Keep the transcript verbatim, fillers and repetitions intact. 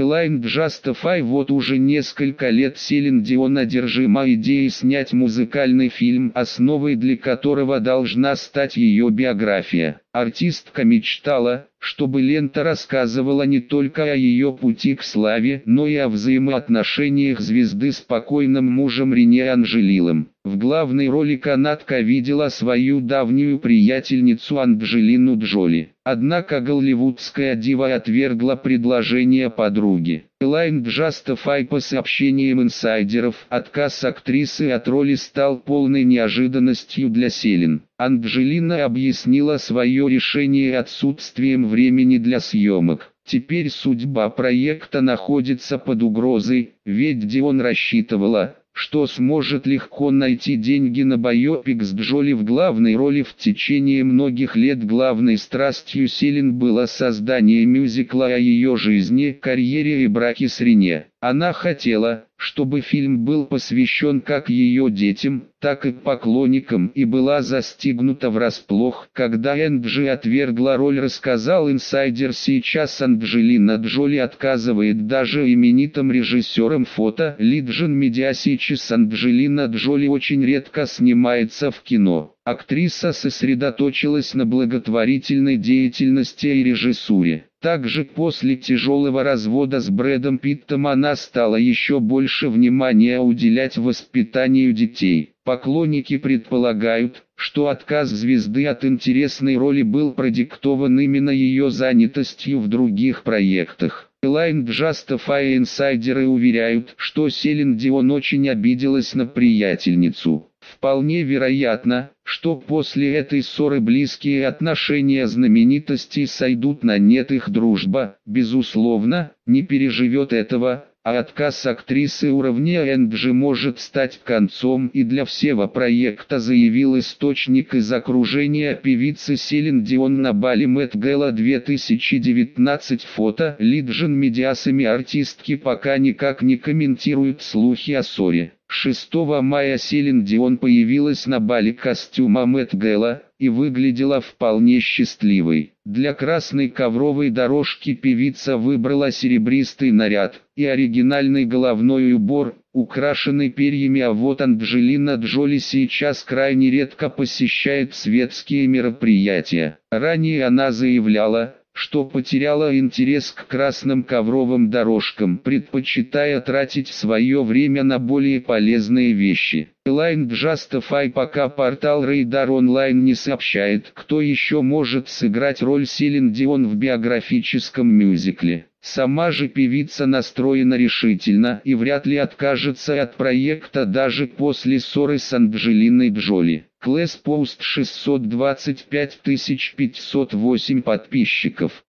Line Justify. Вот уже несколько лет Селин Дион одержима идеей снять музыкальный фильм, основой для которого должна стать ее биография. Артистка мечтала, чтобы лента рассказывала не только о ее пути к славе, но и о взаимоотношениях звезды с покойным мужем Рене Анжелилом. В главной роли канадка видела свою давнюю приятельницу Анджелину Джоли. Однако голливудская дива отвергла предложение подруги. Line Justify. По сообщениям инсайдеров, отказ актрисы от роли стал полной неожиданностью для Селин. Анджелина объяснила свое решение отсутствием времени для съемок. Теперь судьба проекта находится под угрозой, ведь Дион рассчитывала, что сможет легко найти деньги на байопик с Джоли в главной роли. В течение многих лет главной страстью Селин было создание мюзикла о ее жизни, карьере и браке с Рене. Она хотела, чтобы фильм был посвящен как ее детям, так и поклонникам, и была застигнута врасплох, когда Энджи отвергла роль, рассказал инсайдер. Сейчас Анджелина Джоли отказывает даже именитым режиссерам фото. Legion Media. Сейчас Анджелина Джоли очень редко снимается в кино. Актриса сосредоточилась на благотворительной деятельности и режиссуре. Также после тяжелого развода с Брэдом Питтом она стала еще больше внимания уделять воспитанию детей. Поклонники предполагают, что отказ звезды от интересной роли был продиктован именно ее занятостью в других проектах. Line Justify. Инсайдеры уверяют, что Селин Дион очень обиделась на приятельницу. Вполне вероятно, что после этой ссоры близкие отношения знаменитостей сойдут на нет. Их дружба, безусловно, не переживет этого, а отказ актрисы уровня Энджи может стать концом и для всего проекта, заявил источник из окружения певицы Селин Дион на бале Met Gala две тысячи девятнадцать. Фото. Legion Media. Сами артистки пока никак не комментируют слухи о ссоре. шестого мая Селин Дион появилась на бале костюма Met Gala и выглядела вполне счастливой. Для красной ковровой дорожки певица выбрала серебристый наряд и оригинальный головной убор, украшенный перьями. А вот Анджелина Джоли сейчас крайне редко посещает светские мероприятия. Ранее она заявляла, что потеряла интерес к красным ковровым дорожкам, предпочитая тратить свое время на более полезные вещи. Line Justify. Пока портал Radar Online не сообщает, кто еще может сыграть роль Селин Дион в биографическом мюзикле. Сама же певица настроена решительно и вряд ли откажется от проекта даже после ссоры с Анджелиной Джоли. Клэс Пост шестьсот двадцать пять тысяч пятьсот восемь подписчиков.